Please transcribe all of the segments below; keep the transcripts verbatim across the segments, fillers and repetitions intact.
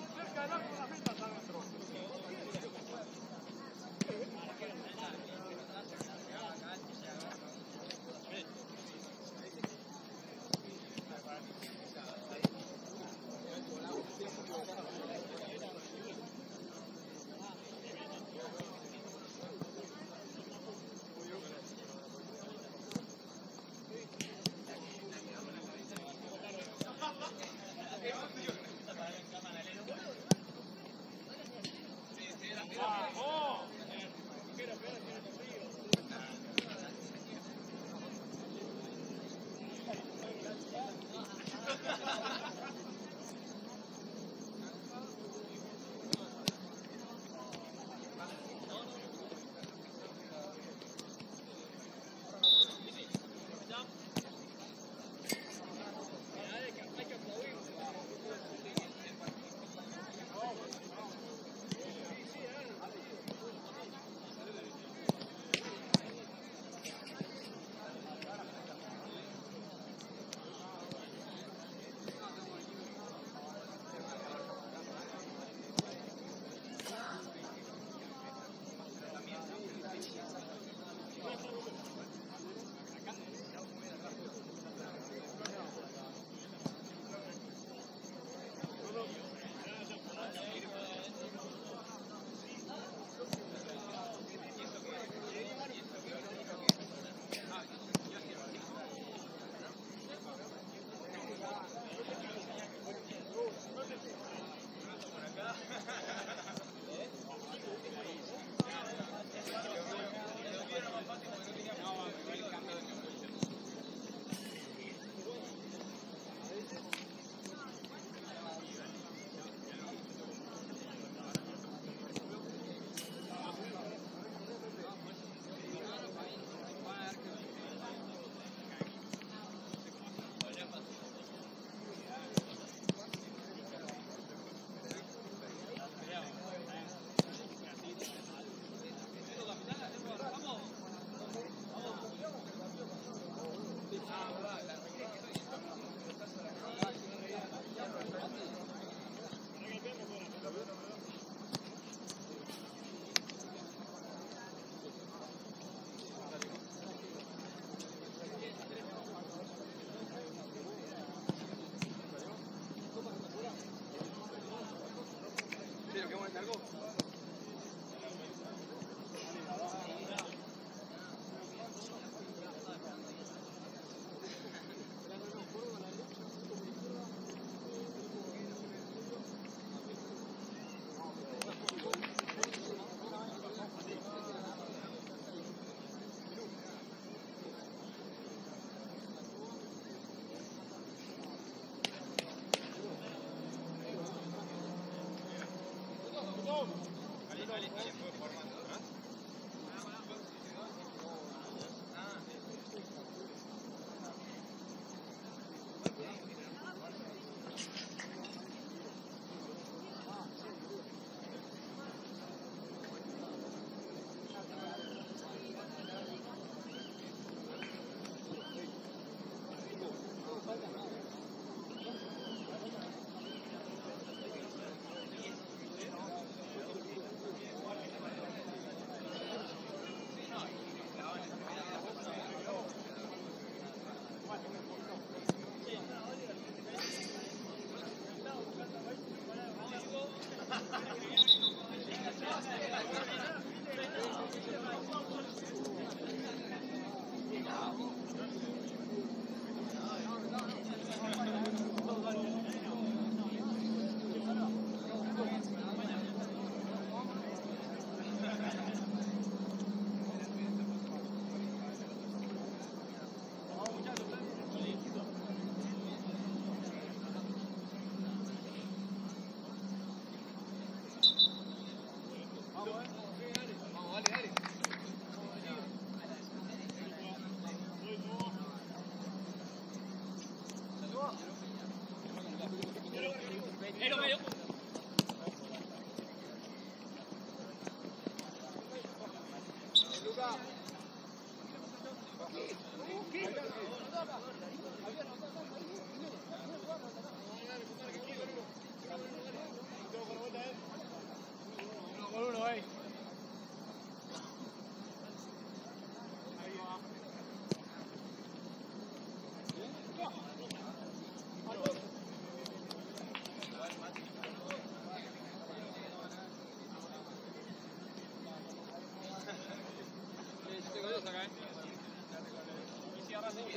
Gracias.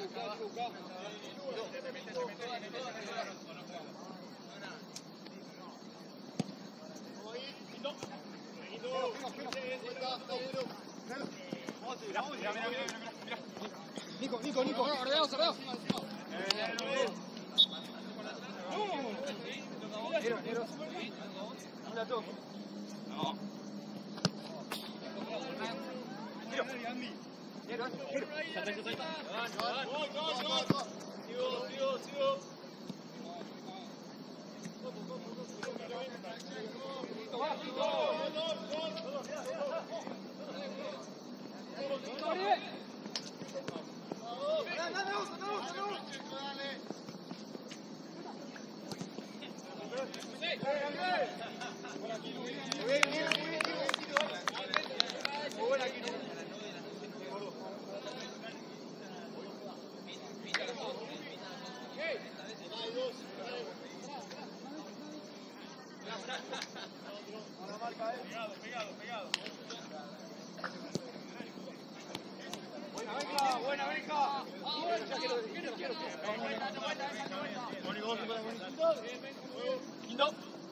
Nico, Nico, Nico. Ordenados, ordenados. Nero, Nero. Una toque. No. Nero. Nero, Nero. Ya está, ya está. Sigo, sigo, sigo. Pegado, pegado, pegado. Buena, venga, buena, venga. Ya quiero, quiero, quiero. Quinto.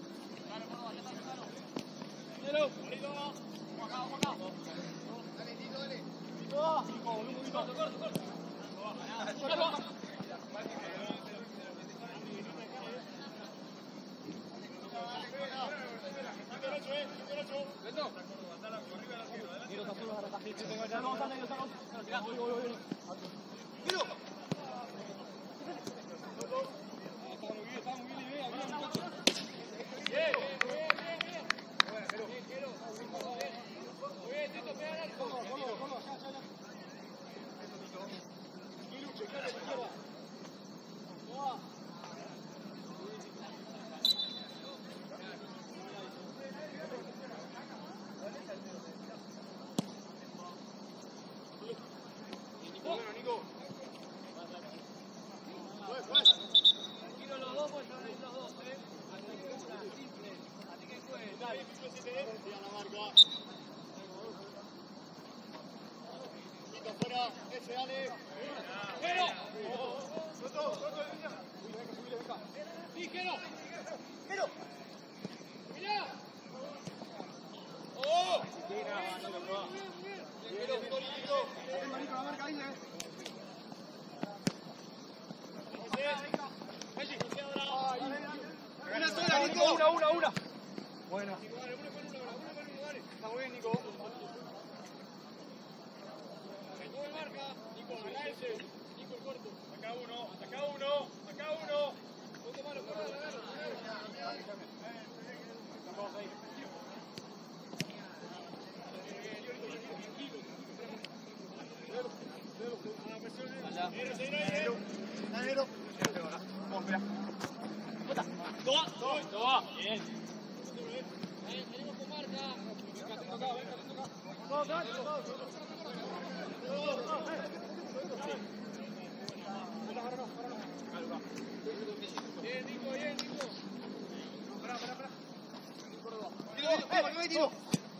Nero. Acá, acá. Dale, Tito, dale. Tito. Corto, corto, corto. Una, una, una. Buena. Está muy bien, Nico. Nico el corto. Acá uno, acá uno, acá uno. Ponte malo, corre, vamos ahí. Nero. Vamos, espera. Toma, toma, toma. Bien. Venimos con marca. Venga, te toca, venga, te toca. Todos, todos, todos. Bien, Nico, bien, Nico. Pará, pará, pará. Tiro, tiro, tiro, tiro.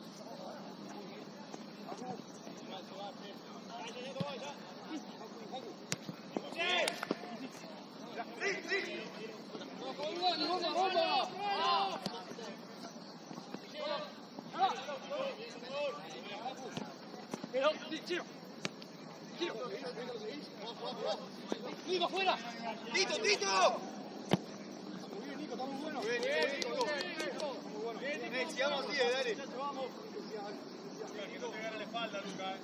Sí, sí. Pero, tiro. Tiro. Nico, fuera. Tito, Tito. Muy bien, Nico, está muy bueno. Bien, bien, Nico. Muy bueno. Bien, sigamos así, dale. Vamos. Que no te gane la espalda, Luca.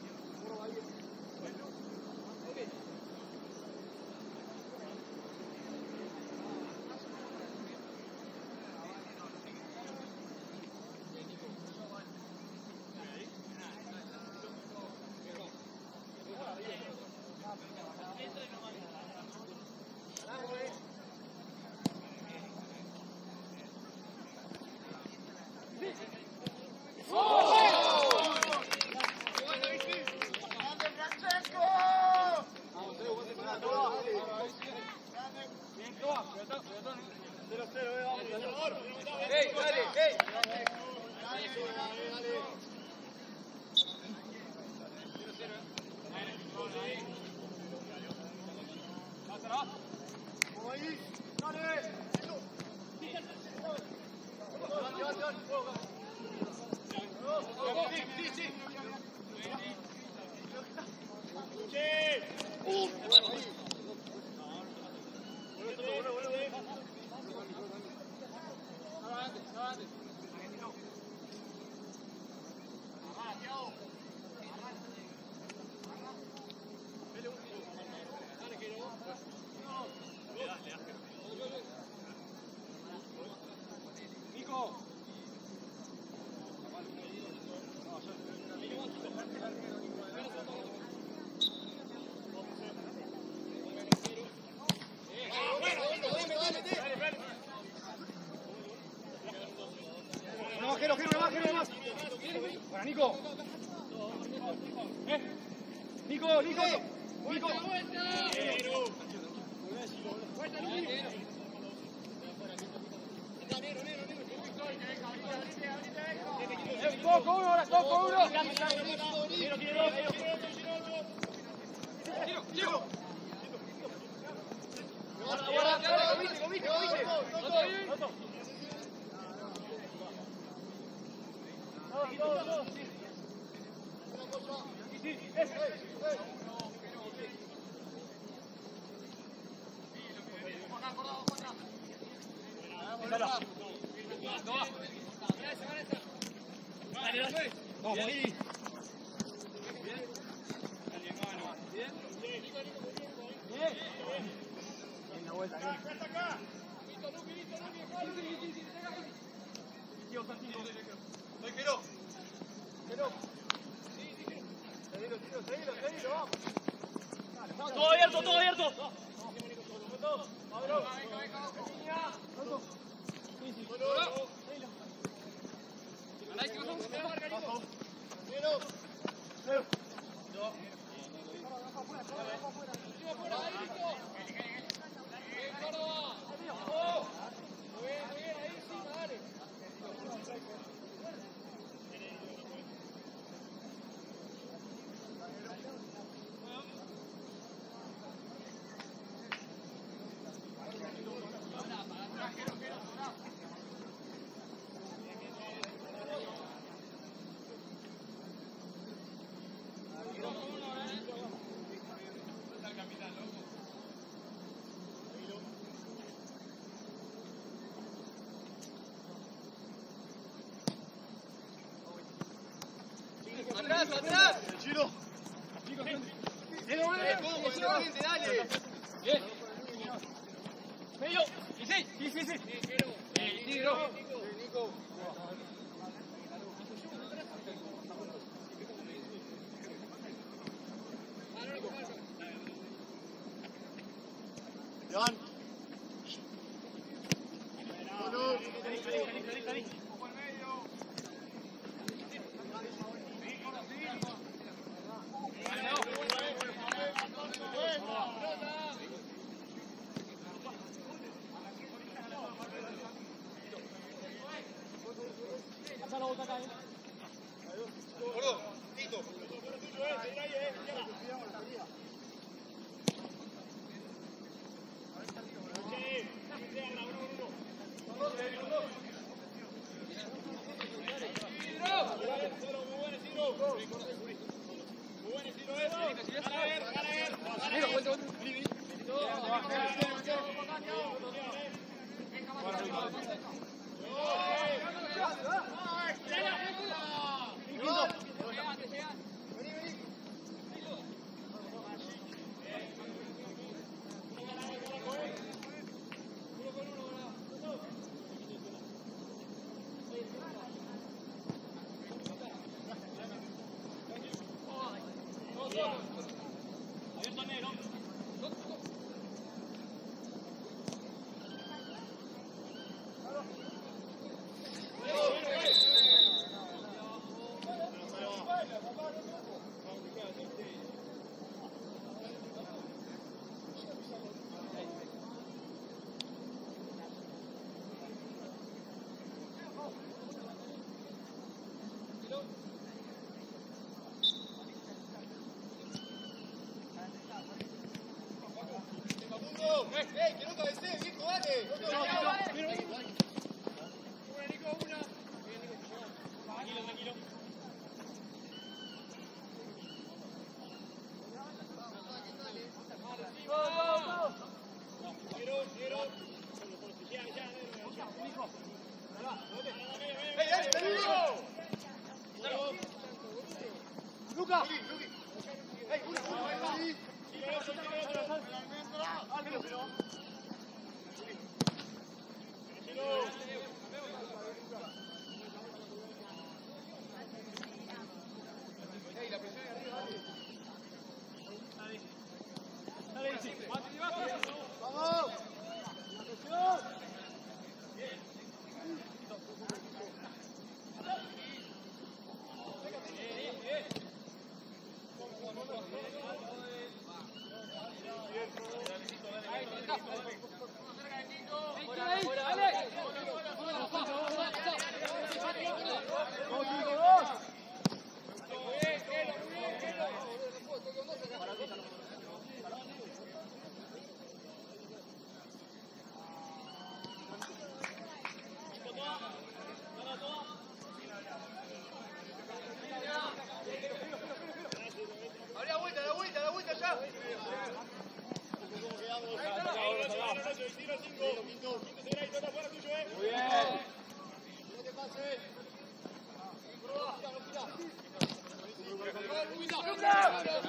Gero, Gero, más, Gero, más. Para Nico. ¿Eh? Nico, Nico. Nico. Coco uno, ahora, Coco uno. Giro, giro, giro. Giro, giro. Guarda, guarda, comite, comite, comite. Noto. Dos, dos, dos. Sí, sí, ese. Vamos, ahí. Bien. Dale, hermano. Bien. Bien. Bien. En la vuelta, bien. Acá, acá. Listo, Luqui, listo, Luqui. Tío, Santiago. Voy, Gero. Gero. Sí, sí, Gero. Seguilo, tiro, seguilo, seguilo, vamos. Todo abierto, todo abierto. Vamos, Pablo. Venga, venga, venga. Sí, sí. Atrás, atrás. Giro. Dale. Bien. Medio. Y sí, sí, sí, sí. Sí, Giro. Nico. León. ¡Eh, que no cabecee, viejo, dale! Una, Nico, una. Tranquilo, tranquilo. Quiero, quiero. Ya, ya, Nico. ¡Ey, dale, dale!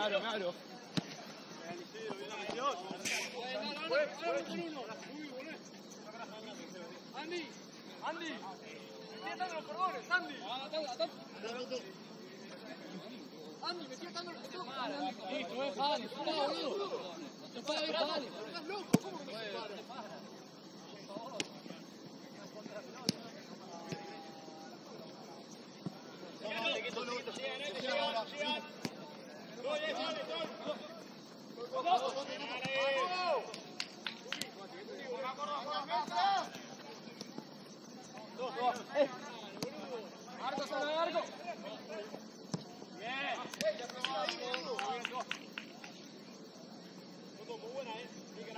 abro, me abro. Andy, Andy, me sigue atando los cordones, Andy. Andy, me sigue atando los cordones. Listo, eh, dale, boludo. No para ver, dale. Estás loco, ¿cómo que no se para? Arco, solo arco. Bien. Muy buena, eh.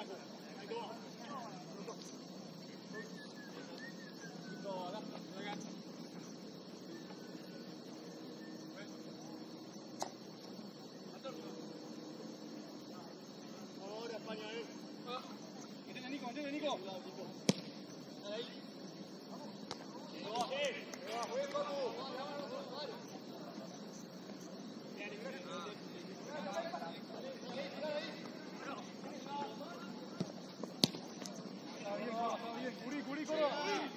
Ahora España, eh. Metete, Nico, metete, Nico. Ahí. Curí, curí, coro.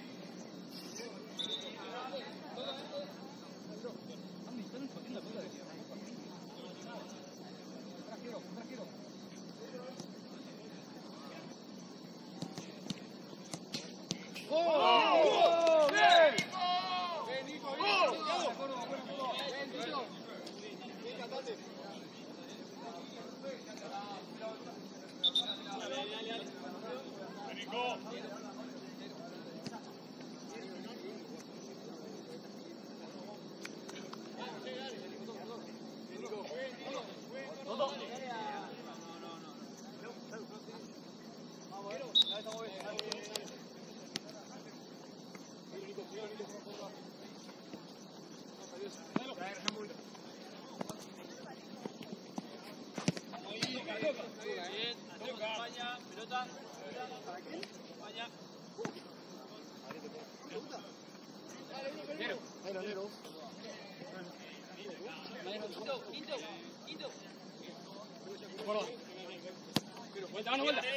Vuelta, mano, vuelta.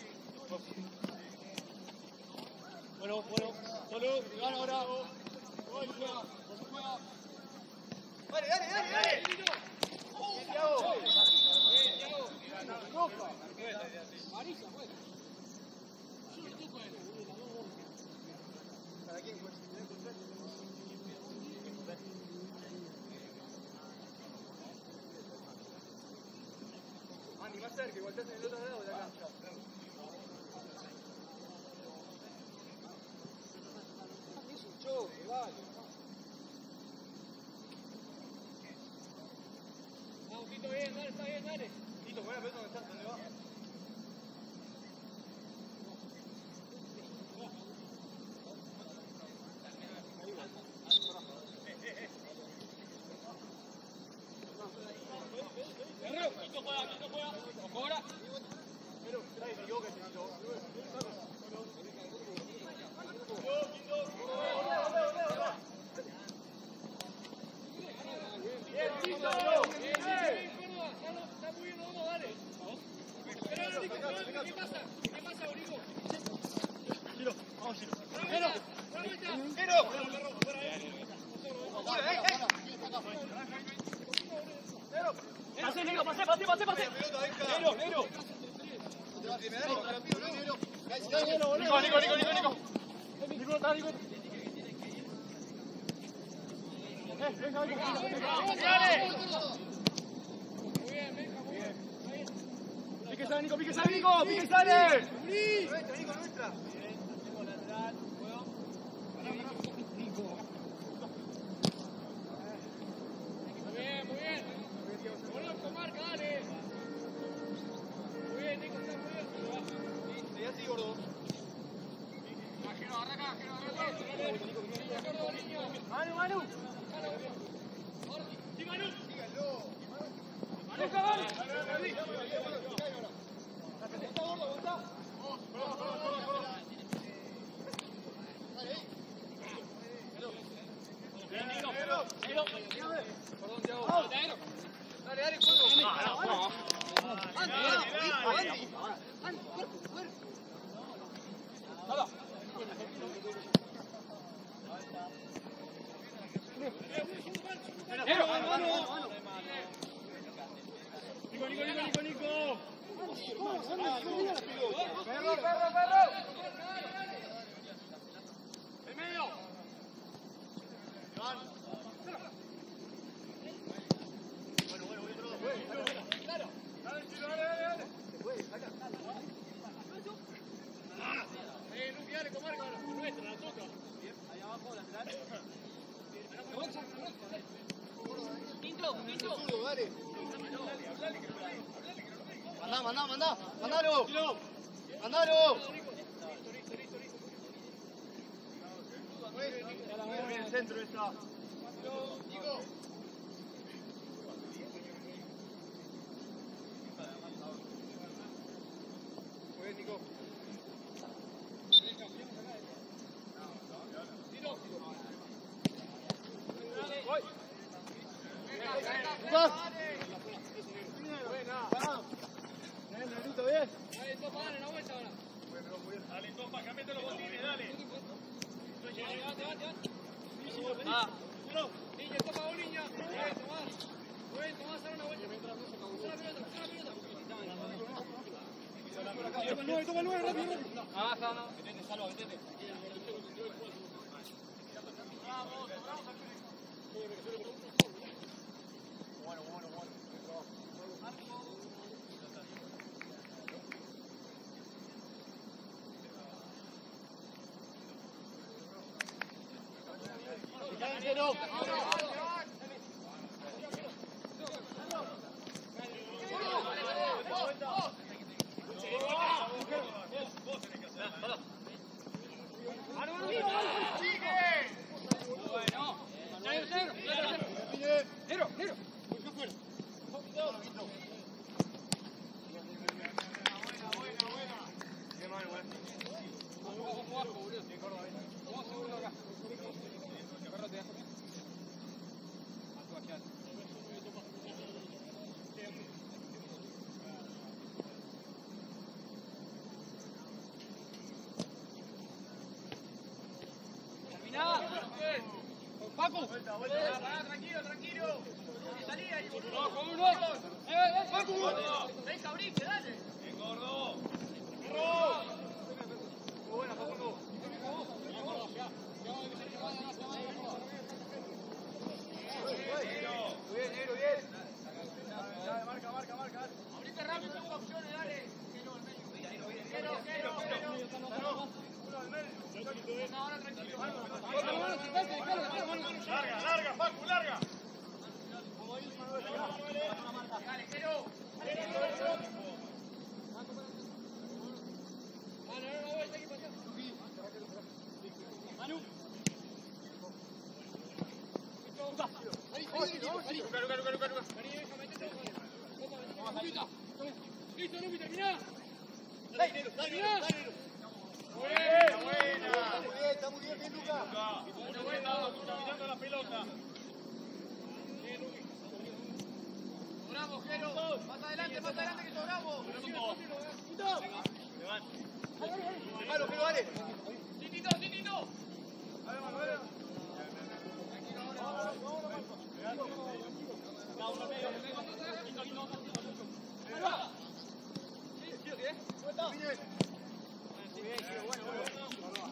Bueno, bueno, solo, gana ahora. Hoy juega, no se juega. Dale, dale, dale, dale. Bien, Thiago. Bien, Thiago. Roja. Marisa, pues. ¿Para quién fue? Andy, más cerca, igual estás en el otro lado de la cancha. Es un choque, vale. Vamos, Tito, bien, dale, está bien, dale. Tito, buena pelota, ¿dónde estás? ¿Dónde va? Quito juega, Quito juega. Ojo ahora. Pero, trae, me equivoco, Quito. Bien, Quito. Está muy bien, vamos, dale. Espera, Nico, ¿qué pasa? ¿Qué pasa, Borico? Giro, vamos, Giro. Pero, pero. Pero. Pasé, negro, pasé, pasé, pasé, pasé. Negro, negro. Nico, Nico, Nico, Nico, Nico. Nico, está, Nico. Eh, venga, venga. ¡Dale! Muy bien, venga, muy bien. Pique sale, Nico, pique sale, Nico, pique sale. Nuestra, Nico, nuestra. Bien, tengo lateral, juego. Nico. Muy bien, muy bien. Conozco, marca, dale. Muy bien, Nico, está muy bien. Sí, ya sí, gordo. Jero, agarra acá, Jero, agarra acá. Manu, Manu. Sí, Manu. Síganlo. Manu, cabal. Está gordo, aguantá. Bien, Nico. Perdón, Thiago. Dale, dale, juego. Ah, no, no. Andy, Andy, Andy. Andy, cuerpo, cuerpo. Nada. Nero, mano, mano, mano. Nico, Nico, Nico, Nico, Nico. Perro, perro, perro. En medio. Iván. Bueno, bueno, voy otro. Claro. Dale, Chilo, dale, dale, dale. Eh, Luqui, dale, comarca, nuestra, la toca. Ahí abajo, lateral. Quinto, quinto. Dale. Mandá, mandá, mandá. Mandalo. Mandalo. Muy bien, el centro está. Nico. Muy bien, Nico. Lucas. Buena. Bien, Nerito, bien. Dale, Topa, dale una vuelta ahora. Dale, Topa, cámbiate los botines, dale. Dale, date, date, date. Ah. Niña, Topa, niña. Bien, Tomás. Bien, Tomás, dale una vuelta. Usa la pelota, usa la pelota. Toca el nueve, toca el nueve, rápido, rápido. Ah, está, no. Vete, salva, vete. Vamos, vamos. Bueno, bueno, bueno. ¡Cállenselo! Nero, Nero. Muy fuerte. Buena, buena, buena. Qué mal, güey. Vamos abajo, boludo. Vamos segundo acá. Perro, te das conmigo. Terminá. Paco. Vuelta, vuelta. Pará, tranquilo, tranquilo. Salí ahí, boludo. No, con uno. Eh, eh, Paco. Ven, cabrite, dale. Ven, gordo. Perro. Muy buena, Paco. Bien, Nero, bien. Dale, marca, marca, marca. Abrite rápido, tengo opciones, dale. Quiero al medio. Quiero, quiero, quiero. Uno al medio. No, ahora tranquilo. Larga, larga, Paco, larga. Dale, quiero. Dale, dale una vuelta aquí para allá. Manu. Luca, Luca, Luca, Luca, Luca. Listo, Luqui, terminá. Dale, terminá. Buena, buena. Muy bien, está muy bien, bien, Luca. Buena, buena, dominando la pelota. Bien, Luqui. Sobramos, Jero. Más adelante, más adelante que sobramos. Claro, Jero, dale. Titito, Titito. Dale, Manuel. Tranquilo ahora. No, uno medio. Muy bien, bueno, bueno.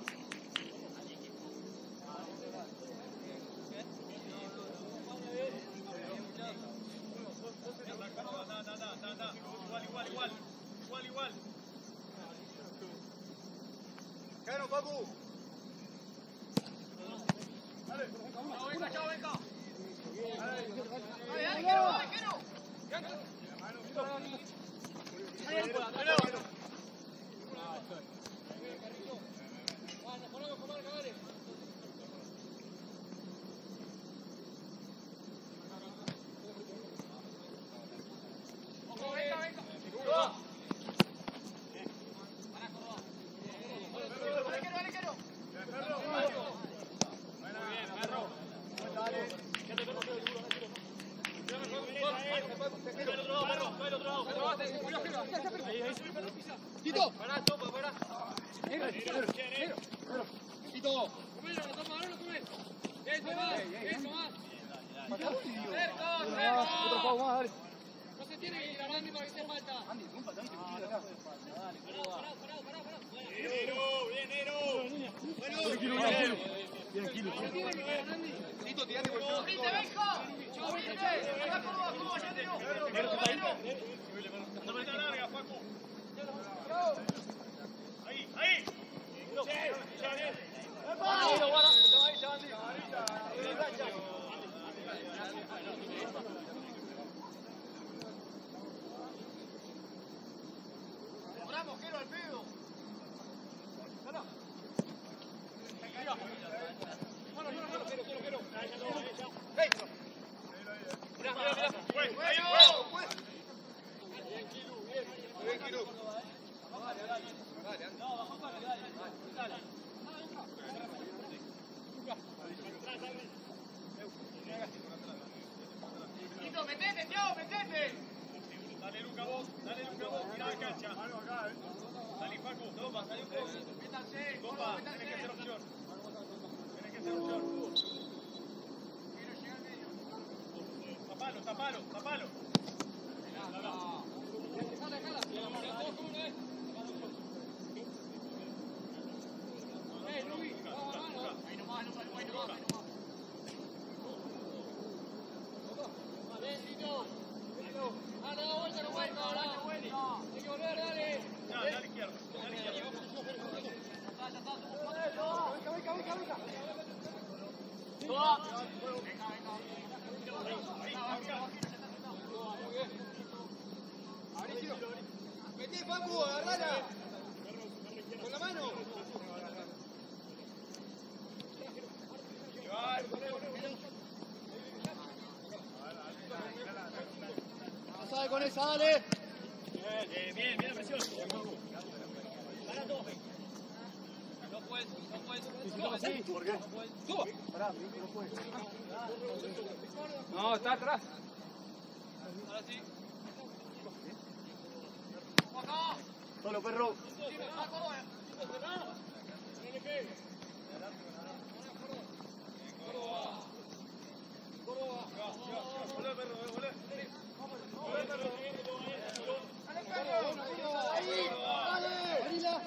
Igual, igual, igual. Igual, igual. Cano, Papu. Dale. No, venga, chao, venga. Dale, dale, quiero, dale, quiero. Nos ponemos con marca, dale. Ojo, venga, venga. Para, Córdoba. Dale, quiero, dale, quiero. Muy bien, perro. Dale. Tito, pará, topa, pará. Negro, negro, negro. Tito. Comelo, lo toma, ahora lo comes. Eso más, eso más. Cerco, cerco. Otro juego más, dale. No se tiene que ir a Randy para que sea falta. Andy, un patadito que tira acá. Pará, pará, pará, pará. Bien, Nero, bien, Nero. Bueno, Bien, Kilo, bien, Kilo. Bien, Kilo. no tiene que ir a Randy. Tito, tirate por el ¡Abrite, Benja! ¡Chau, abrite! ¡Acá, Córdoba, Córdoba, ya tenemos! No me larga, Facu. Ahí, ahí. Sí, ya bien. Ahí, guarda. Ahí, ya, Andy. ¡Cobramos, quiero al pedo! Bueno, bueno, bueno, quiero, quiero, quiero. ¡Ey! Mirá, mirá, mirá. Pues, ahí, ¡Bueno! pues. Bien, Kilu, bien. Bien, Kilo. No, bajó para dale, dale. Tito, metete, tío, metete. Dale, Luca, vos. Dale, Luca, vos. Mirá la cancha. Salí, Facu. Toma, salí un poco. Métanse, Toma, tenés que hacer opción. Tenés que hacer opción. quiero llegar al medio. Tapalo, tapalo, tapalo. Dejala, dejala. Todos como una vez. Eh, Luis, vamos, vamos. Ahí nomás, nomás, ahí nomás, ahí nomás. Bien, Tito. Dale, da vuelta, no vuelta, ahora. Hay que volver, dale. Ya, dale a la izquierda. Dale a la izquierda. Ya está, ya está, somos cuatro. Venga, venga, venga, venga. Toda. Venga, venga. Metí, Facu, agarrala. Con la mano. Pasale con esa, dale. Bien, bien, bien la presión. No puedes, no puedes. ¿Por qué? Suba. Pará, me dijo que no puede. No, está atrás. Ahora sí. Acá. Solo, perro. Volé, perro, volé. Ahí, dale. Marila.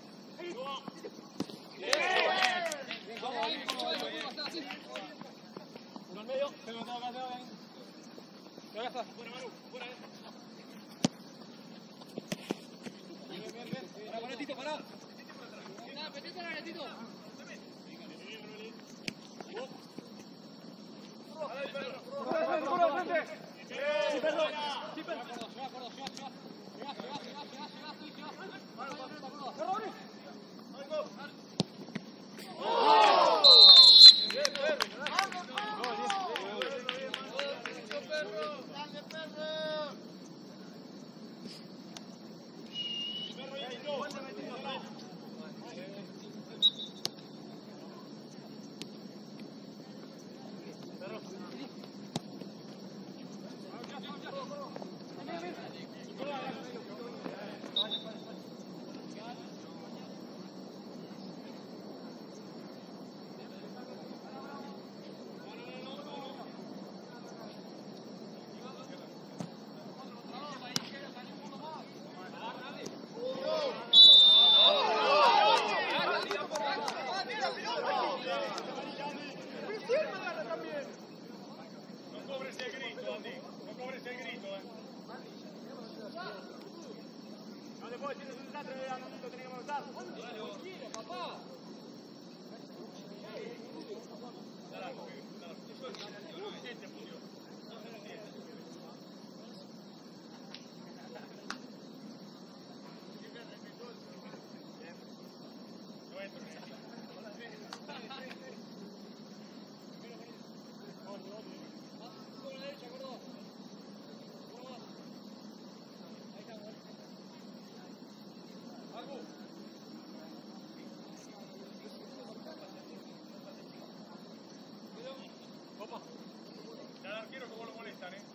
Vamos ahí, vamos ahí, vamos así. Uno al medio. Tengo todo acá, tengo acá. Ya está. Fuera, Manu, fuera. Bien, bien, bien. Pará, pará, Tito, pará. Nada, petito la Tito. Sí, perro. Sí, perro. Llega, Córdoba, llega, llega. Llega, llega, llega, llega, llega, sí, llega. Córdoba, Córdoba. No cobres el grito, Andy. No cobres el grito, eh. No te puedo decir que es un desastre, lo tenía que montar. Dale, vos. Papá. Dale, dale. Este fundió. No se lo entiende. No entro, Con la derecha, Córdoba. Uno más. Ahí está, gol. Facu. Opa. Ya el arquero como lo molestan, eh.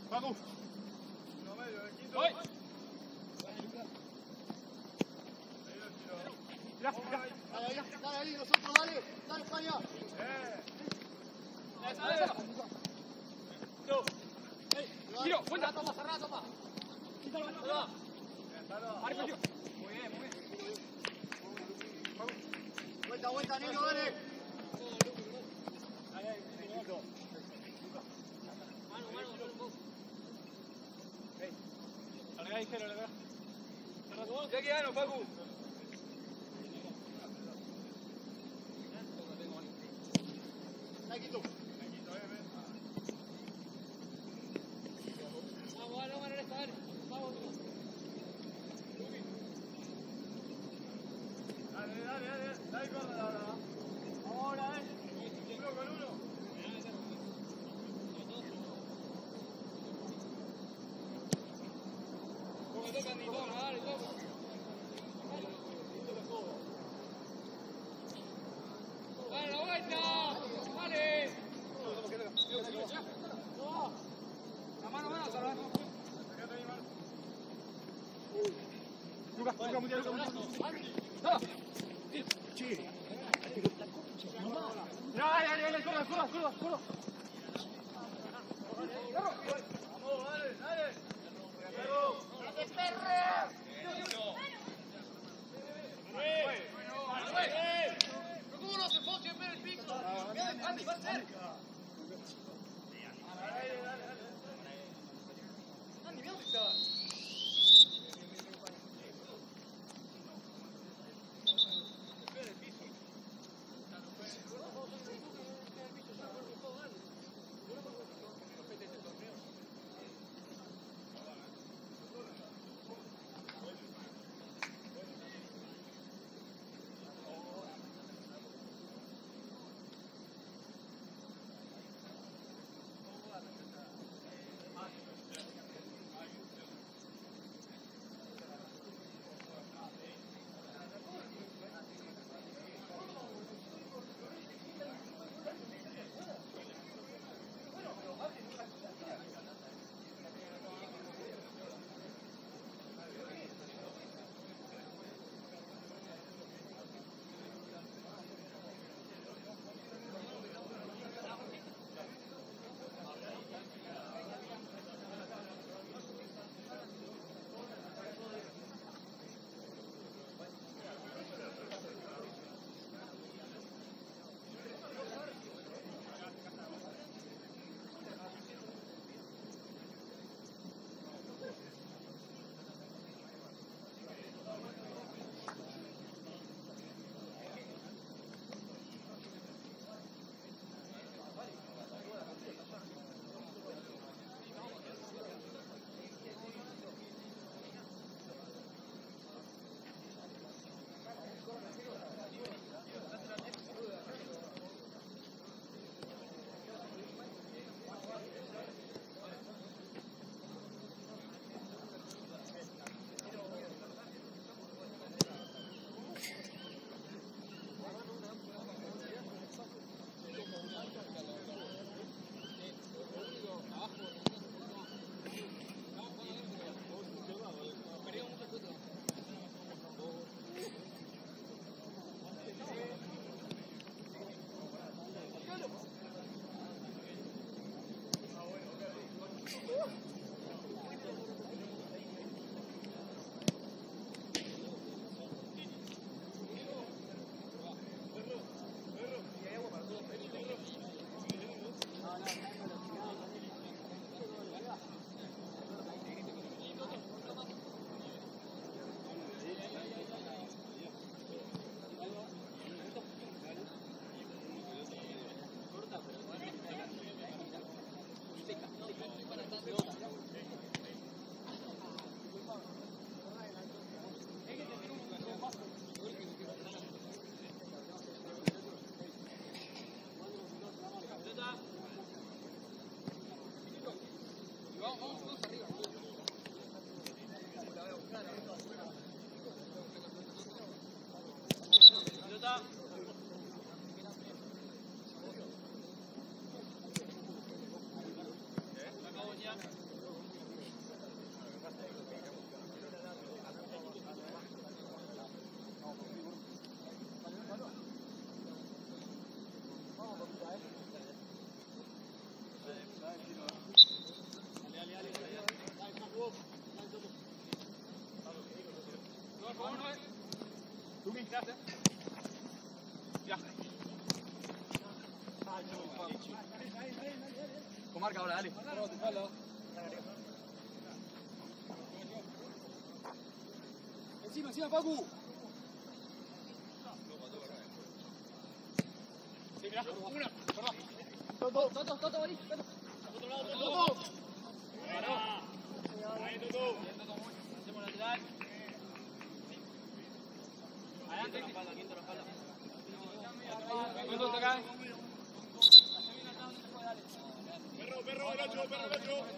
Facu. No medio, el quinto. Voy. Mirá, mirá. Dale ahí, dale ahí, nosotros, dale. Dale, España. Eh. Esa, esa. Dos. Giro, vuelta. Toma, cerrá, toma. Quítalo, Cerrá. Arriba, tiro. Muy bien, muy bien. Vuelta, vuelta, Nino, dale. Ahí, ahí, Nico. Mano, mano, mano. Alarga ligero, alarga. Ya que gano, Facu. Ahí quito. Vamos, vamos a ganar esta, dale. Vamos. Dale, dale, dale. Dale, corre ahora. Ahora, eh. Uno con uno. Como toca mi toma, dale, toma. Dale, la vuelta. Dale. No. La mano, mano, cerrá. Lucas, Lucas, mundial, Lucas, mundial. ¡Dale! Sí. No, dale, dale, dale, corra, corra, corra, corra. Vamos, dale, dale. Pero ¿cómo no se fue sin ver el piso? Andy, va cerca. Andy, mira dónde está. Corta, pero gracias. Ya. Con marca ahora, dale. Encima, encima, Pacu. Sí, mirá. Una. Perdón. Toto, Toto, Toto, ahí. Toto. Otro lado, Toto. Ahí, Toto. Hacemos lateral. Adelante. Quinto la espalda. ¿Cuánto te cae? Perro, perro, el ocho, perro, el ocho.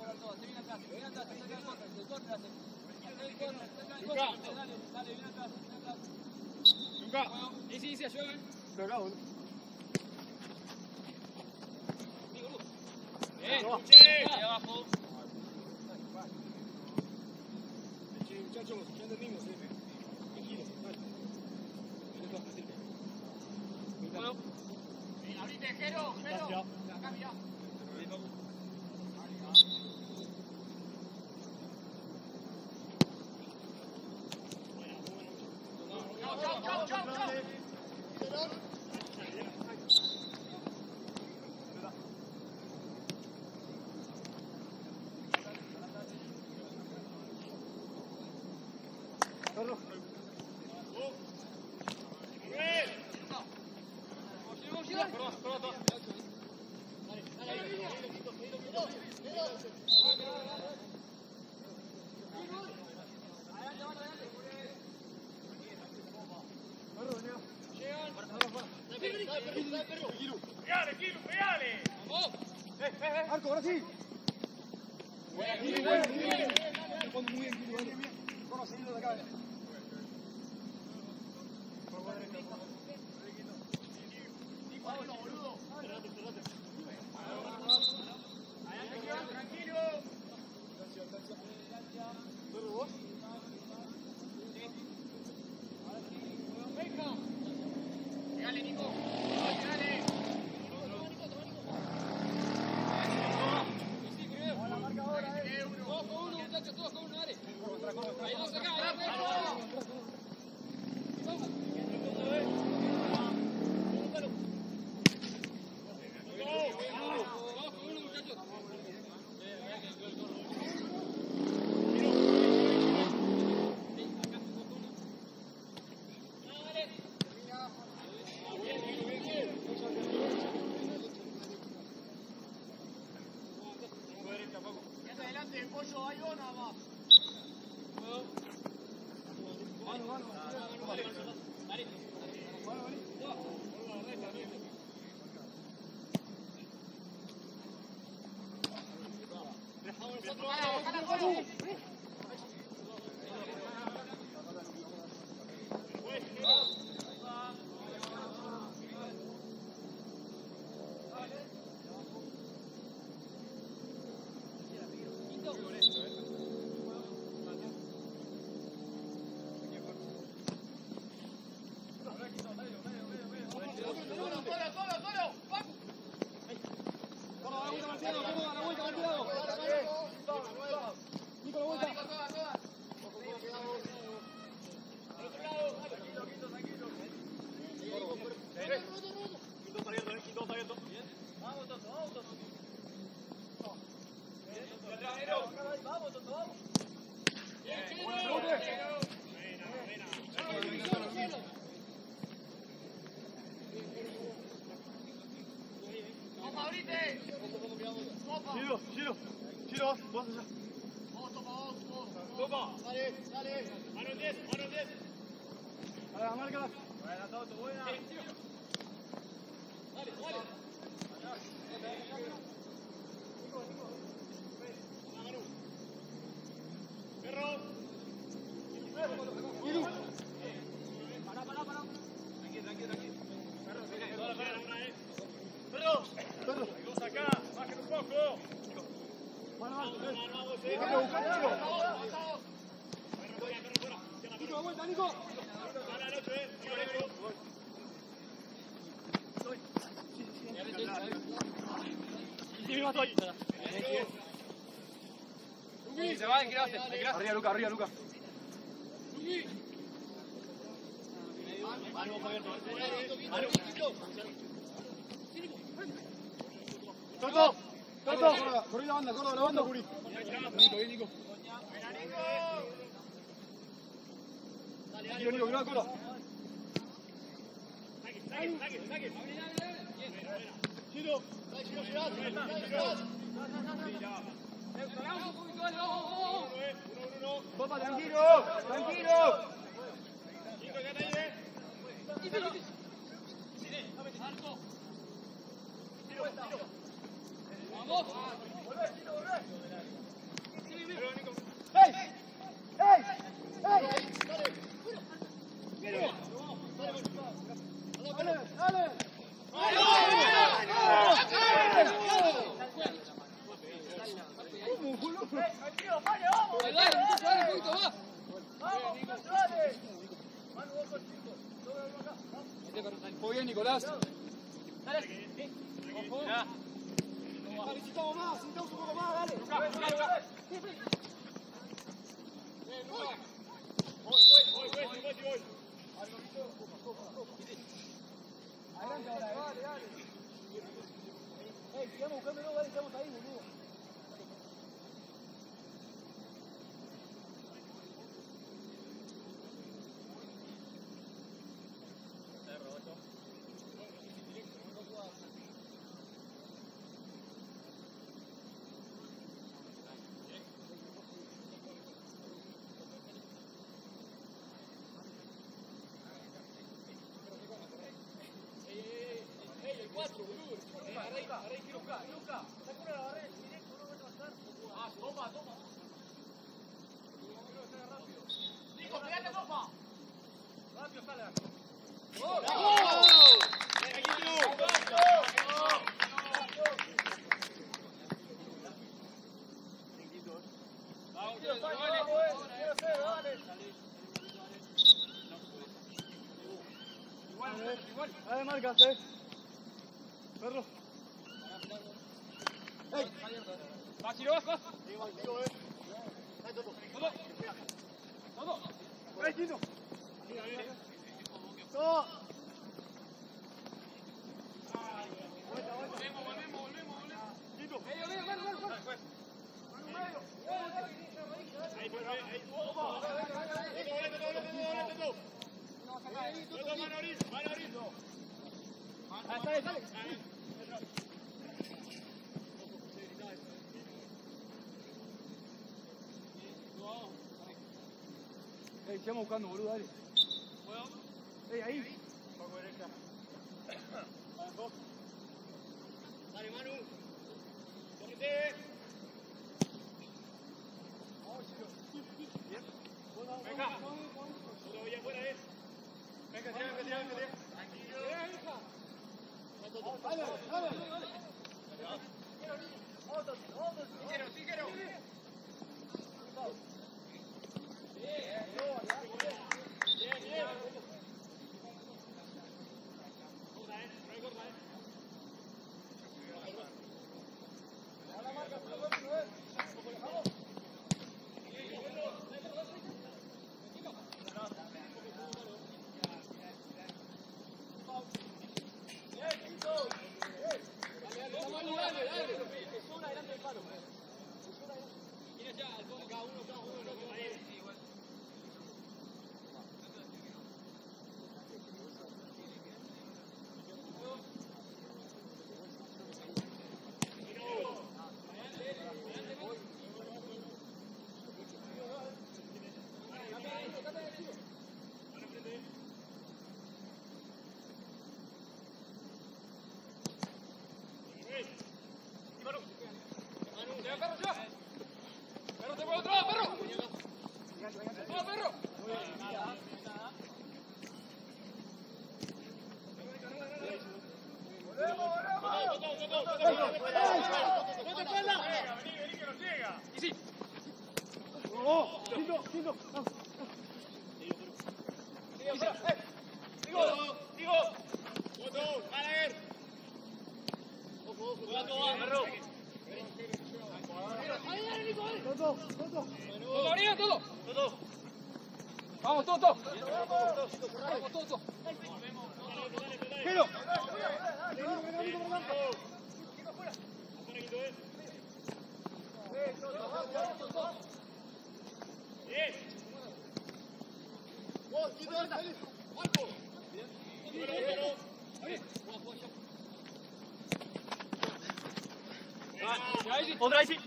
Luca. Luca. Inicia, inicia, ayúdame. Pero acá, boludo. Bien, ahí abajo. Muchachos, ya entendimos, ¿eh? Tranquilos, dale. Bueno. Abrite, Jero, Jero. Acá, mirá. Chau, chau, chau, chau, chau. Perro. Pegale, Kilo, pegale. Vamos. Eh, eh, eh. Marco, ahora sí. Bueno, Muy bien, muy bien. Responde muy bien, Kilo, bien, bien. Vamos a seguirlo de acá. Tranquilo. Perro, vos. Pegale, Nico. Pegale. La marca ahora, eh. todos con uno, muchachos, todos con uno, dale. Ahí vamos acá, ahí vamos. Todos con uno, muchachos. Adelante, pollo, ahí va nada más. Mano, mano. Dale. Giro, giro. Giro, vos, vos allá. Vos, toma, vos, vos. Toma. Dale, dale. Mano en diez, mano en diez. A la marca. Buena, Toto, buena. Dale, dale. Perro. Pará, pará, pará. Tranquilo, tranquilo, tranquilo. Perro. Perro. Vamos acá, bajen un poco. Mano, mano. Vamos, eh. Déjame buscar, Nico. Vamos, vamos. Perro fuera, perro fuera. Nico, de vuelta, Nico. Dale al ocho, eh. Nico, Nico. Sí, mismo estoy. Luqui, se va, hay que ir a hacer. Arriba, Luca, arriba, Luca. Luqui. Manu, Javier. Manu. Toto, Toto, corrí la banda, corre la banda, Curi. Nico, bien, Nico. Nico, Nico, mirá, cola. Giro. Papá, tranquilo, tranquilo. Vamos. ¡Ey! ¡Ey! ¡Ey! ¡Dale! ¡Dale! Muy bien, Nicolás. Necesitamos más, necesitamos un poco más, dale. Voy, voy, voy, voy, voy, voy. Adelante ahora, dale, dale. Ey, sigamos buscándolo, dale, estamos ahí, boludo. Dale, marcas, eh. Perro. ¡Ey! Va, Chiro, vas, vas. ¡Vamos! ¡Ey, Tito! ¡No! Volvemos, volvemos, volvemos, volvemos. ¡Tito! Medio, medio, medio, medio. Ahí, por ahí, ahí. Ah, sale, sale. Ey, sigamos buscando, boludo, dale. Ey, ahí. Poco derecha. Dale, Manu. Correte. Venga. Todavía fuera, eh. Venga, tira, venga, tira, venga, tira. Tranquilo. Dale, dale, dale. Sigero, sigero. Vamos, Toto. Vamos, Toto. Giro. Otra vez sí.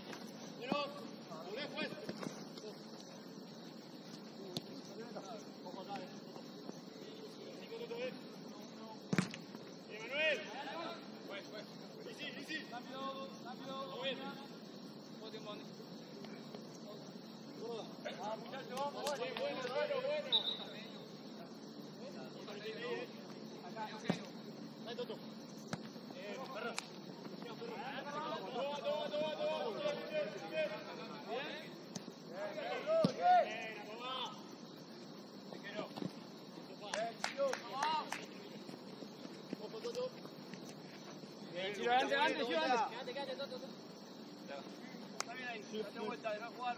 Giro adelante, adelante, giro adelante. Quédate, quédate, Toto. Está bien ahí. Date vuelta, deja jugar.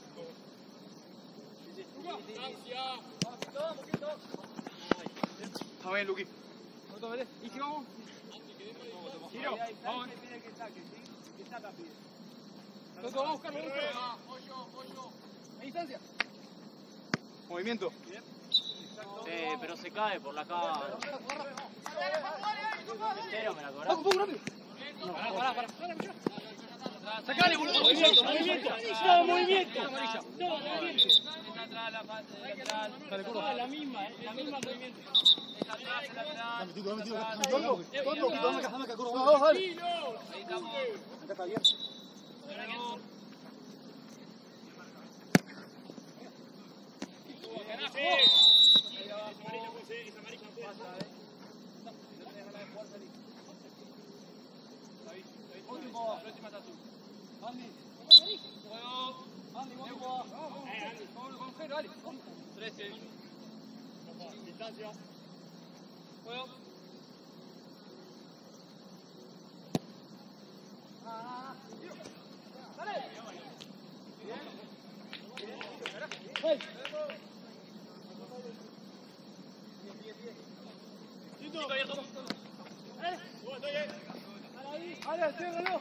Está bien, Luqui. Toto, vete. ¿Y si vamos? Giro, vamos. Que saque, ¿sí? Que saca, pide. Toto, vamos a buscarlo, vamos a buscarlo. ¿Hay distancia? Movimiento. Eh, pero se cae por la cara. Entero me la cobrás. ¡Poco, poco, rápido! Pará, pará, pará. ¡Sacale, boludo! Movimiento, movimiento. No, movimiento. No, movimiento. Está atrás, la pata, lateral. Dale, Toda la misma, eh, la misma movimiento. Está atrás, el lateral. Dame, Tico, dame, Tico. Atrás, Tonto, ahí. tonto, dame acá, dame acá, corro. Vamos, dale. Ahí estamos. Acá está bien. Último, la última tatu. Andy. Juego. Andy, vos jugás. Con con Jero, dale. trece. Distancia. Juego. Dale, ciérralo.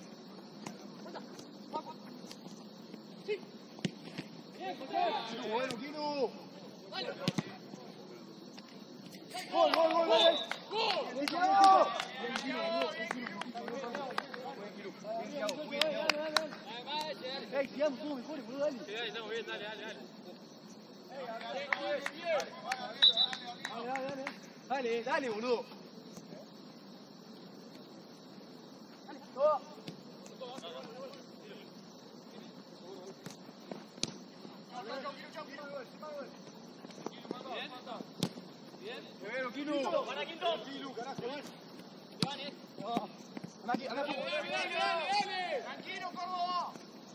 Sí. Bien, Kino, bueno, Kino. gol, gol, gol, dale. Bien, Kino, Kino. Ey, sigamos, somos mejores, boludo, dale. Sí, dale, estamos bien, dale, dale, dale. Dale, dale, dale. Dale, dale, boludo. Bien, Kino. Para quinto. Aquí, aquí. Tranquilo, Córdoba.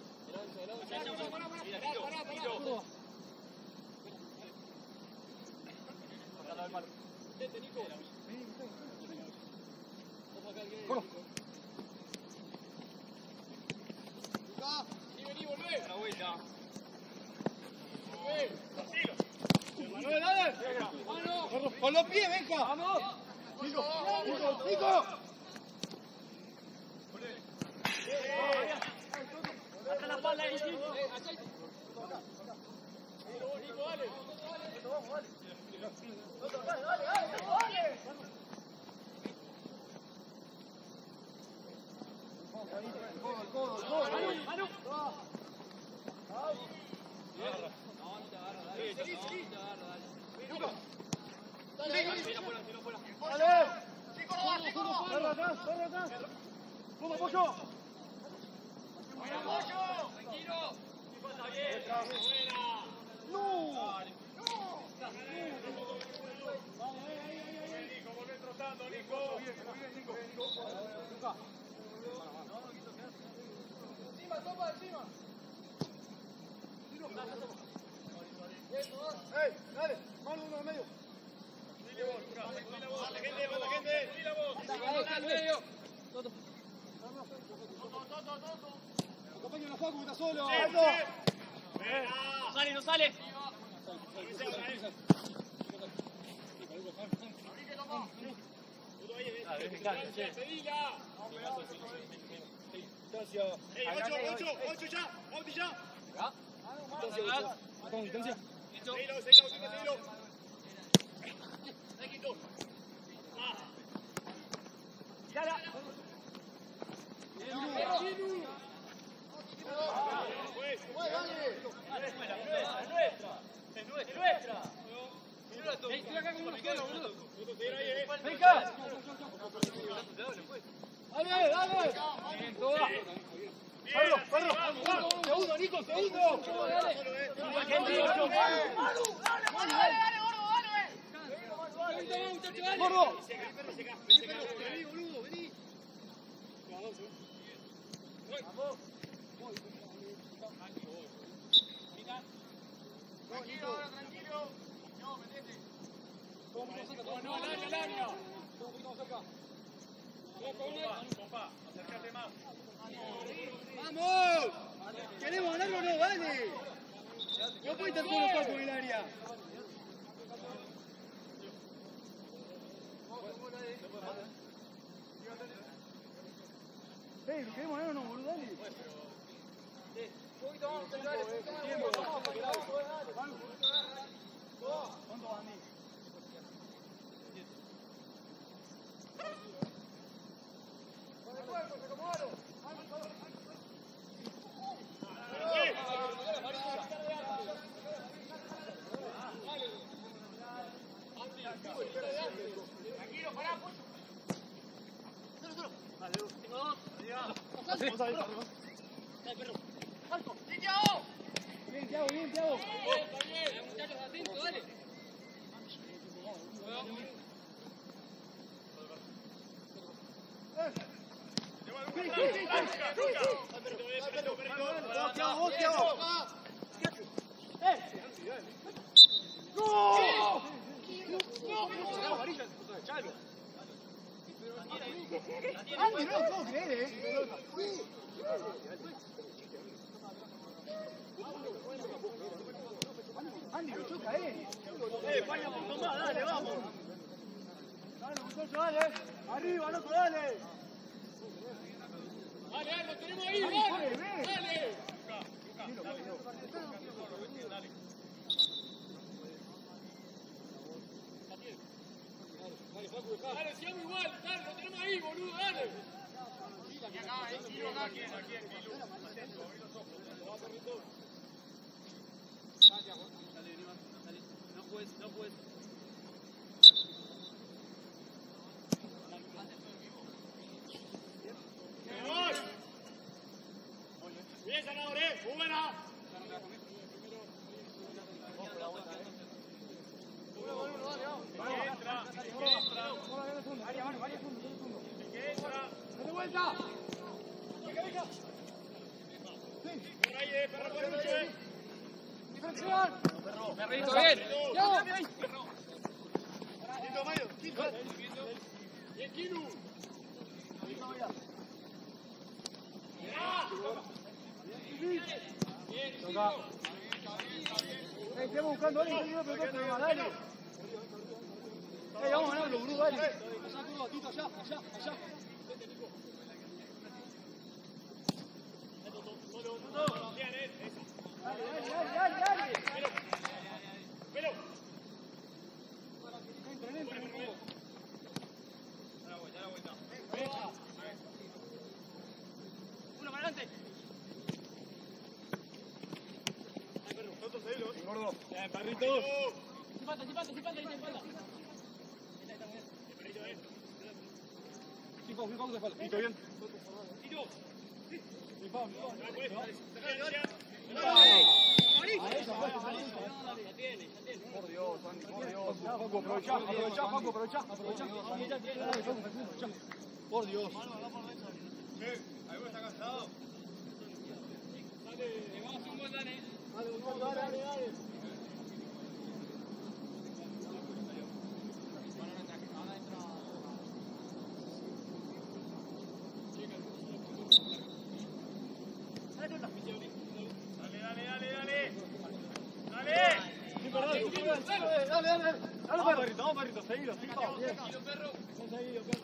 Corro. La vuelta. Manuel, dale. Mano. Con los pies, venga. Vamos. Nico, Nico, Nico. Hasta la espalda ahí, sí. Corre atrás, corre atrás. Vamos, apoyo. Tranquilo. No. Nico, volvé trotando, Nico. Encima, toma, encima. Ey, dale. Mano uno en medio. Dile vos, Lucas. Dile vos. Dale, gente, dale, gente. Dile vos. Acompaña a la Facu que está solo. Sí, Alto. sí. No sale, no sale. Ey, ocho, ocho, ocho ya, Bauti ya. Con distancia. Seguilo, seguilo, seguilo. Ahí quito. Ah, pues. Seguir ahí, eh. ¡Venga! ¡Dale, dale! Bien, toda. Perro, perro. Segundo, Nico, segundo. Gordo. Vení, boludo, vení. Tranquilo, ahora, tranquilo. No, metete. No, al área, al área. Compa, acércate más. ¡Vamos! ¿Queremos ganarlo o no? ¡Dale! No puede estar solo Paco en el área. ¡Eh! ¿Lo queremos ganar o no, boludo? Dale. ¿Cuánto van, Nick? Tranquilo, pará, pollo. Solo, solo. Tengo dos. Vamos a ver, perro. Dale, perro. Alto. ¡Sí, Thiago! Bien, Thiago, bien, Thiago. Muchachos, atentos, dale. Sí, sí, sí, sí. Vos, Thiago, vos, Thiago. ¡No! Andy, no lo puedo creer, eh. Andy, lo choca, eh. Eh, España, un poco más, dale, vamos. Dale, muchacho, dale. Arriba, loco, dale. Dale, dale, lo tenemos ahí, Andy, dale. corre, ve. Dale. Dale, sigamos igual, dale, lo tenemos ahí, boludo, dale. Aquí acá, eh, Kilo acá. Aquí, aquí, Pilu. Atento, abrí los ojos. No puedes, no puedes. ¡Vamos! Bien, ganador, eh. Muy buena. Entra, entra. Área, mano, área, fondo, fondo. Que entra. ¡Dale vuelta! ¡Venga, venga! Por ahí, eh, perro, por mucho, eh. ¡Diferencial! Perrito, bien. ¡Thiago! Quinto, Mayo, quinto. Bien, Kilu. Toca. Eh, estamos buscando a alguien que lleve pelota, pero dale. Eh, vamos a ganarlo, boludo, dale. Allá, curva, Tito, allá, allá, allá. Bien, eh. Dale, dale, dale, dale, dale. Pero. Entren, entren, entren. Da la vuelta, da la vuelta. Uno para adelante. Gordo. Bien, perrito. Sin falta, sin falta, sin falta, sin falta. Sin pausa, sin pausa, espalda. Tito, bien. Tito. Sin pausa, sin pausa. Ya, pues. Dale. A esa, pues, Ya tiene, ya tiene. por Dios, Andy, por Dios. Paco, aprovechá, aprovechá, Paco, aprovechá, aprovechá. Dale, Paco, aprovechá. Por Dios. Ahí vos está cansado. Le vamos a un gol, dale. Dale, muchacho, dale, dale, dale. Dale, dale, dale, dale. Dale. dale, dale, dale. Dale, perrito, vamos, perrito, seguilo, seguilo. Bien. Seguilo, perro. Seguilo, perro.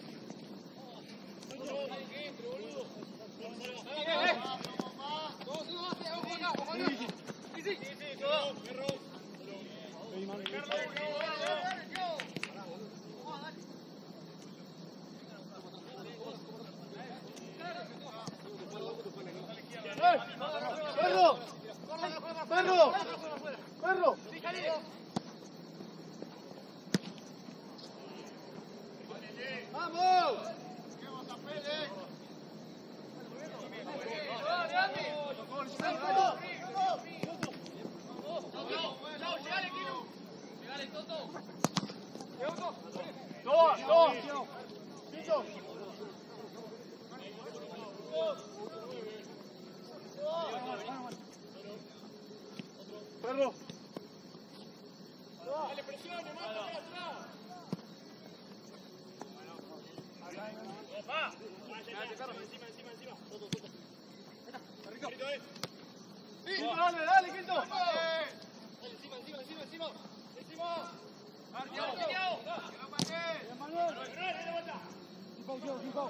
¡Perro! ¡Perro! ¡Perro! ¡Vamos! ¡Dos! ¡Dos! ¡Perro! Dale, presione, mata acá atrás. ¡Opa! Encima, encima, encima. Toto, Toto. ¡Perrito! Quinto, eh. ¡Quinto, dale, dale, Quinto! Dale, encima, encima, encima, encima. Encima. Martiao, Martiao. que no pateé. Bien, Manuel. Keep out, Joe, keep out.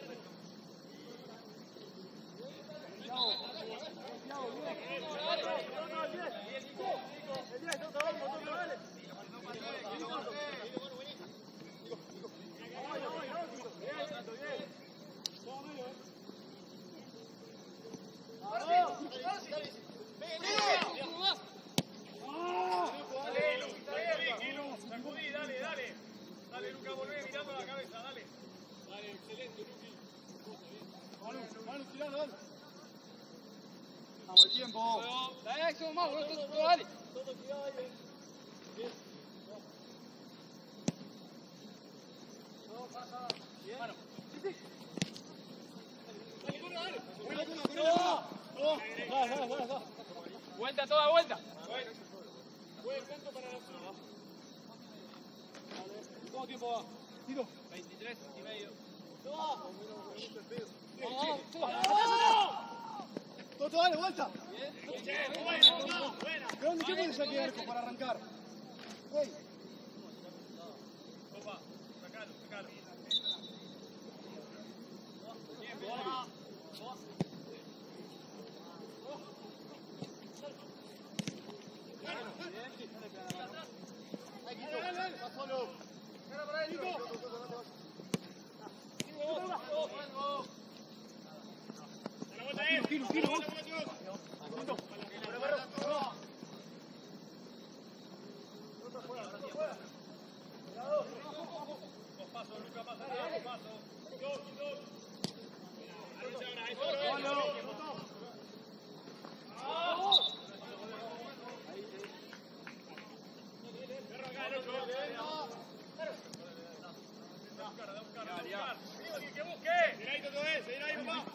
Tiago, Tiago, bien. El diez, Toto, vamos, Toto, dale. No pateé, que no pateé. Sacudí, dale, dale. Dale, Luca, volvé mirando la cabeza, dale. Dale, excelente, Luqui. Manu, Manu, tiralo, dale. Vamos, el tiempo. Dale, eso más, boludo, todo, dale. Toto, cuidado ahí. Bien. Mano. Dale, corre, dale. Dale, dale, dale, dale. Vuelta, toda vuelta. Buen punto para la zona. ¿Cuánto tiempo va? Tiro. veintitrés y medio. Vamos, Vamos, Toto, dale, vuelta. Buena, buena. ¿De dónde qué pones aquí, Arco, para arrancar? Güey. Opa, sacalo, sacalo. Tiro, tiro, tiro. Dos pasos, Luca, más arriba, dos pasos. Dos, dos. ¡Que busque! Mirá ahí, Toto, eh. Mirá ahí, papá.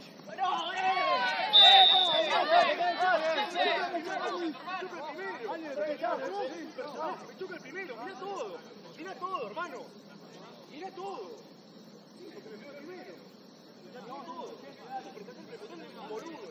Me choca el primero, mira todo, mira todo, hermano, mira todo. Me primero, ya todo, boludo.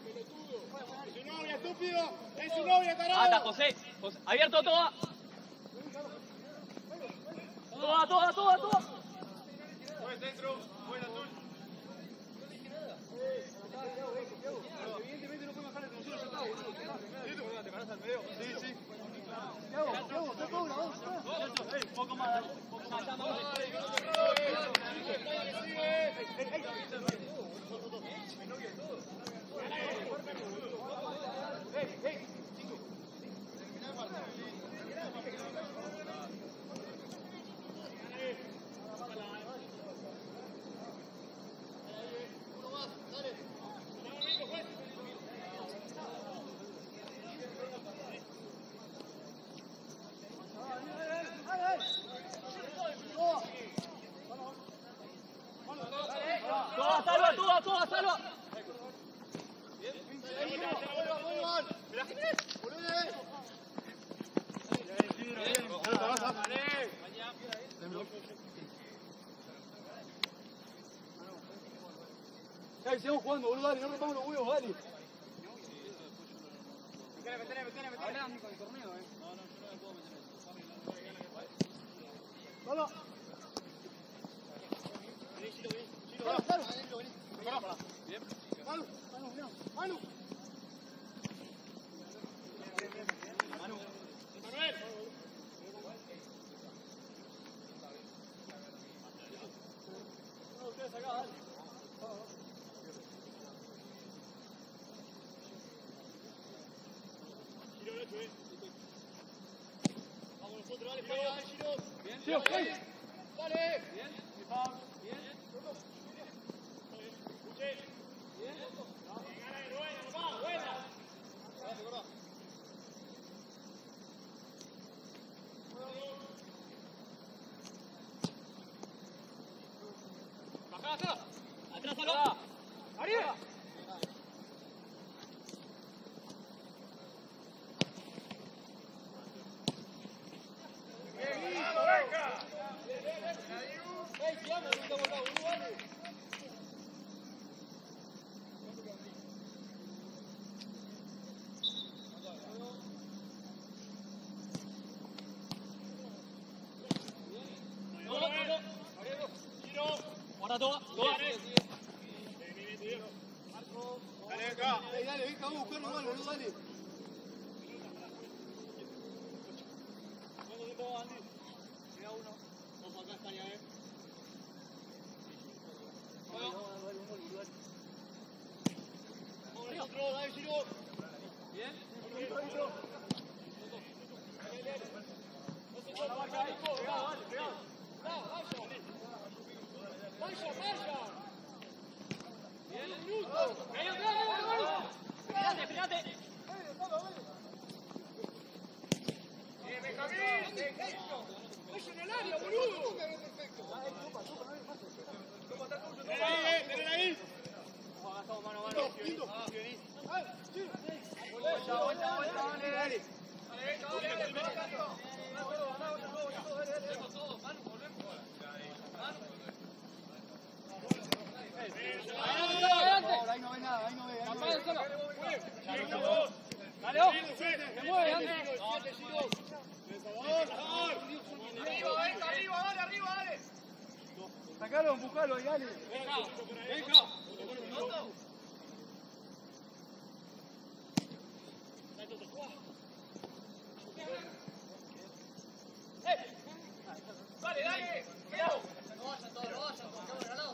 ¡Es su novia, estúpido! ¡Es su novia, tarado! Ata, José. José. Abierto, toda. Toda, toda, toda, toda. Buen centro, buen azul. Evidentemente no puede bajar el nosotros, ya está, boludo. ¿Te ganás al medio? Sí, sí. ¿Qué hago? ¿Qué hago? ¿Está todo grabado? Un poco más, dale. Un poco más. Toda, salva, toda, toda, salva. Dale, sigamos jugando, boludo, dale, no rompamos los huevos, dale. Metele, metele, metele, metele. Hablá, Nico, del torneo, eh. No, no, yo no me puedo meter en eso. Vamos. Claro, claro. Bien. Manu, Manu, Manu, Manu. Manuel. Ustedes acá, dale. Giro derecho, eh. Vamos nosotros, dale, España, dale, Giro. Bien. Giro, hey. Dale. Bien. Bien. Escuché. Bien. Gana de buena, nomás, buena. Dale, gorda. Bajá, bajá. Atrás, salva. ¡Arriba! Ahora toda, toda. Dale acá. Dale, dale, venga, vamos a buscarlo igual, boludo, dale. ¿Cuánto tiempo va, Andy? Queda uno. Ojo acá, España, eh. Vamos. Vamos nosotros, dale, Giro. Bien. Bien, Giro. No se toca, marca, Nico. Pegado, dale, pegado. Vaya, vaya. Bien. Un minuto. Ahí, atrás, atrás. Espérate, espérate. ¡Eh, Benjamín! ¡Es en el área, boludo! ¡Tenés ahí, eh! ¡Tenés ahí! Estamos mano a mano. Vuelta, vuelta, vuelta, dale, dale. Ahí no ve nada, ahí no ve, ahí no ve. Dale, ojo. Se mueve, Andy. ¡Arriba, venga, arriba, dale, arriba, dale! Sacalo, empujalo ahí, dale. ¡Venga! ¡Venga! ¡Dale, dale! ¡Cuidado! No vayan todos, no vayan, porque hemos ganado.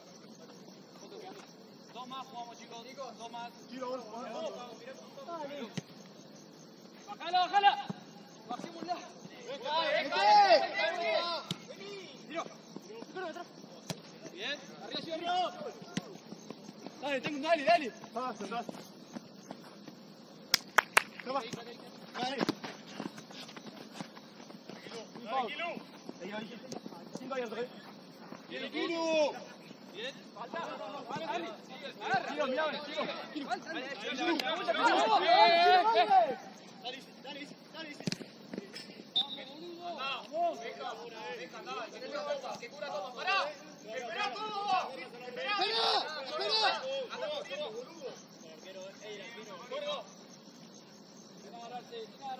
Dos más jugamos, chicos. Dos más. Giro, ahora, ahora. Bajala, bajala. Bajémosla. ¡Venga, Giro. Giro detrás. Bien. Arriba, Giro, arriba. Dale, tengo, dale, dale. Vas, atrás. Toma. Dale. Tranquilo. Ahí, ahí. Cinco ahí, otra vez. ¡Bien, Giro! Bien. Giro, mirá, Giro. Giro. Dale, dale, dale. Venga, venga, anda, que cura toma, que cura toma. ¡Pará! ¡Esperá todo! ¡Esperá! ¡Esperá! ¡Anda por tiempo, boludo!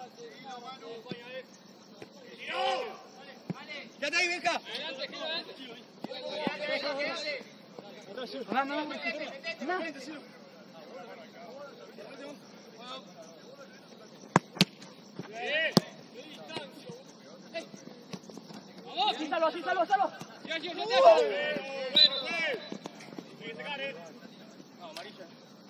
¡Quédate ahí, Benja! Adelante, gira adelante. No, no, no. Bien. ¡Qué distancia! ¡Vamos! ¡Sí, salvo, sí, salvo, salvo! ¡Ya, ya, ya! Bueno, bueno. Tiene que sacar, eh. No, amarilla.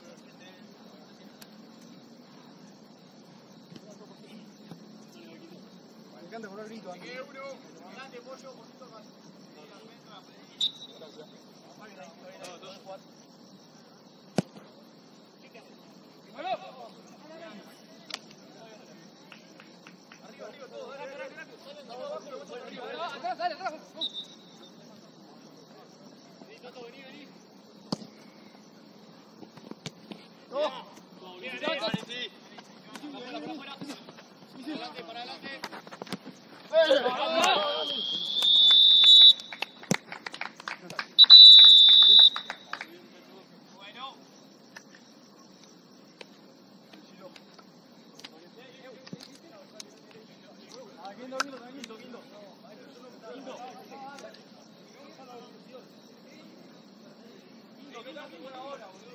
Me encanta poner grito. ¡Atrás, dale, atrás! Quinto, quinto.